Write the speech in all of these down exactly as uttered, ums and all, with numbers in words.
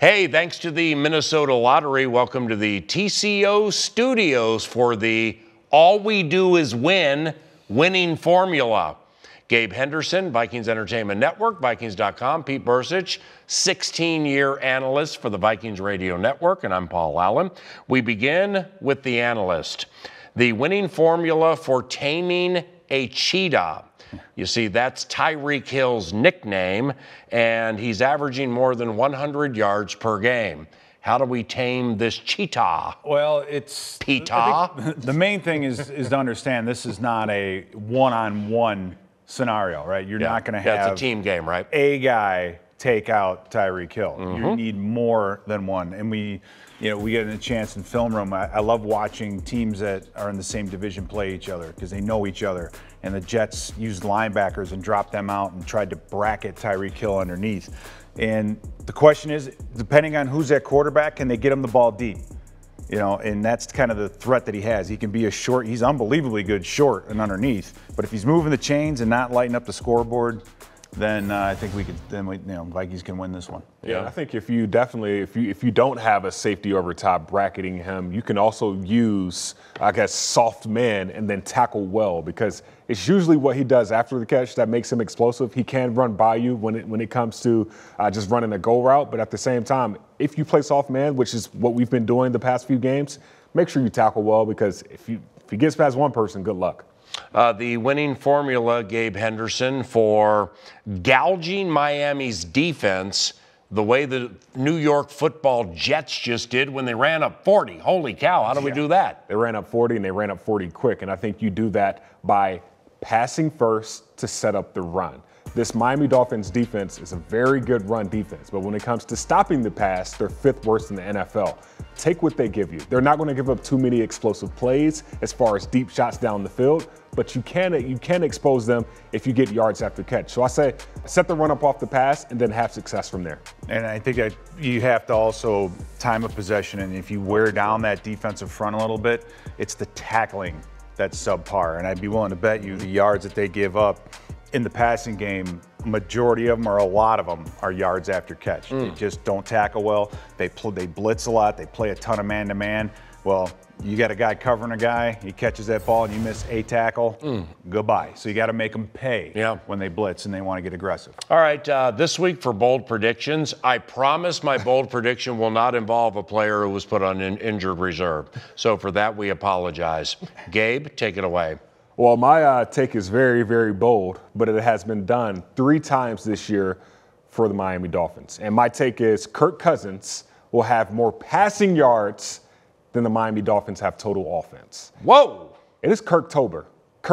Hey, thanks to the Minnesota Lottery, welcome to the T C O studios for the All We Do Is Win winning formula. Gabe Henderson, Vikings Entertainment Network, Vikings dot com. Pete Bercich, sixteen-year analyst for the Vikings Radio Network, and I'm Paul Allen. We begin with the analyst. The winning formula for taming a cheetah. You see, that's Tyreek Hill's nickname, and he's averaging more than one hundred yards per game. How do we tame this cheetah? Well, it's Peetah. The main thing is is to understand this is not a one-on-one scenario, right? You're yeah. not going to have yeah, it's a team game, right? A guy take out Tyreek Hill. Mm-hmm. You need more than one, and we. You know, we get a chance in film room. I, I love watching teams that are in the same division play each other because they know each other. And the Jets used linebackers and dropped them out and tried to bracket Tyreek Hill underneath. And the question is, depending on who's at quarterback, can they get him the ball deep? You know, and that's kind of the threat that he has. He can be a short, he's unbelievably good short and underneath. But if he's moving the chains and not lighting up the scoreboard, then uh, I think we could. Then we, you know, Vikings can win this one. Yeah, I think if you definitely, if you if you don't have a safety over top bracketing him, you can also use, I guess, soft man and then tackle well, because it's usually what he does after the catch that makes him explosive. He can run by you when it when it comes to uh, just running a go route, but at the same time, if you play soft man, which is what we've been doing the past few games, make sure you tackle well, because if you if he gets past one person, good luck. Uh, the winning formula, Gabe Henderson, for gouging Miami's defense the way the New York Football Jets just did when they ran up forty. Holy cow, how do we do that? They ran up forty, and they ran up forty quick, and I think you do that by passing first to set up the run. This Miami Dolphins defense is a very good run defense, but when it comes to stopping the pass, they're fifth worst in the N F L. Take what they give you. They're not going to give up too many explosive plays as far as deep shots down the field, but you can you can expose them if you get yards after catch. So I say set the run up off the pass and then have success from there. And I think that you have to also time of possession, and if you wear down that defensive front a little bit, it's the tackling that's subpar. And I'd be willing to bet you the yards that they give up in the passing game, majority of them, or a lot of them, are yards after catch. Mm. They just don't tackle well. They pl- they blitz a lot. They play a ton of man-to-man. Well, you got a guy covering a guy, he catches that ball and you miss a tackle, mm. goodbye. So you got to make them pay yeah. when they blitz and they want to get aggressive. All right, uh, this week for bold predictions, I promise my bold prediction will not involve a player who was put on an injured reserve. So for that, we apologize. Gabe, take it away. Well, my uh, take is very, very bold, but it has been done three times this year for the Miami Dolphins. And my take is Kirk Cousins will have more passing yards than the Miami Dolphins have total offense. Whoa! It is Kirktober.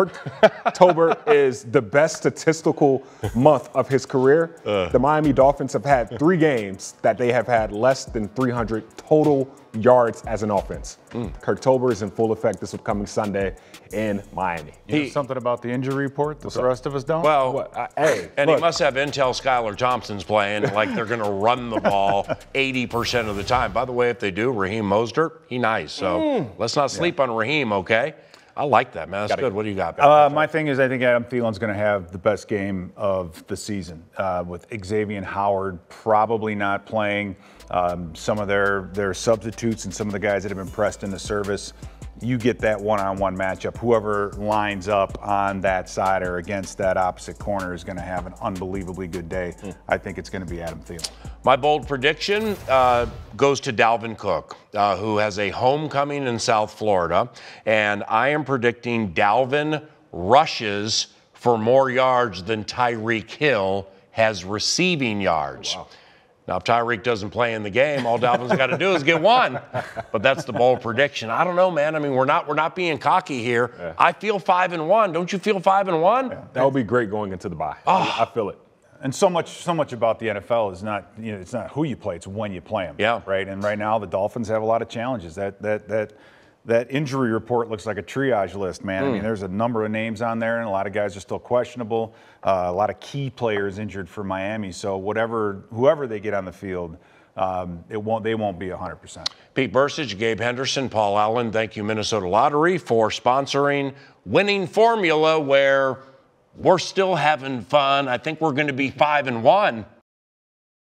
Kirktober is the best statistical month of his career. Uh. The Miami Dolphins have had three games that they have had less than three hundred total yards as an offense. Mm. Kirktober is in full effect this upcoming Sunday in Miami. You know something about the injury report that the rest of us don't? Well, uh, hey, and look. he must have intel Skylar Thompson's playing like they're going to run the ball eighty percent of the time. By the way, if they do, Raheem Mostert, he nice. So mm. let's not sleep yeah. on Raheem, okay? I like that, man. That's Gotta good. Go. What do you got? Uh, my thing is I think Adam Thielen's going to have the best game of the season uh, with Xavier Howard probably not playing. Um, some of their, their substitutes and some of the guys that have been pressed into service. You get that one-on-one matchup. Whoever lines up on that side or against that opposite corner is going to have an unbelievably good day. Mm. I think it's going to be Adam Thielen. My bold prediction uh, goes to Dalvin Cook, uh, who has a homecoming in South Florida, and I am predicting Dalvin rushes for more yards than Tyreek Hill has receiving yards. Oh, wow. Now, if Tyreek doesn't play in the game, all Dalvin's got to do is get one. But that's the bold prediction. I don't know, man. I mean, we're not we're not being cocky here. Yeah. I feel five and one. Don't you feel five and one? Yeah, that would be great going into the bye. Oh. I feel it. And so much so much about the N F L is not you know it's not who you play, it's when you play them. Yeah. Right. And right now the Dolphins have a lot of challenges. That that that. That injury report looks like a triage list, man. Mm. I mean, there's a number of names on there, and a lot of guys are still questionable. Uh, a lot of key players injured for Miami. So whatever, whoever they get on the field, um, it won't. They won't be one hundred percent. Pete Bercich, Gabe Henderson, Paul Allen. Thank you, Minnesota Lottery, for sponsoring Winning Formula, where we're still having fun. I think we're going to be five and one.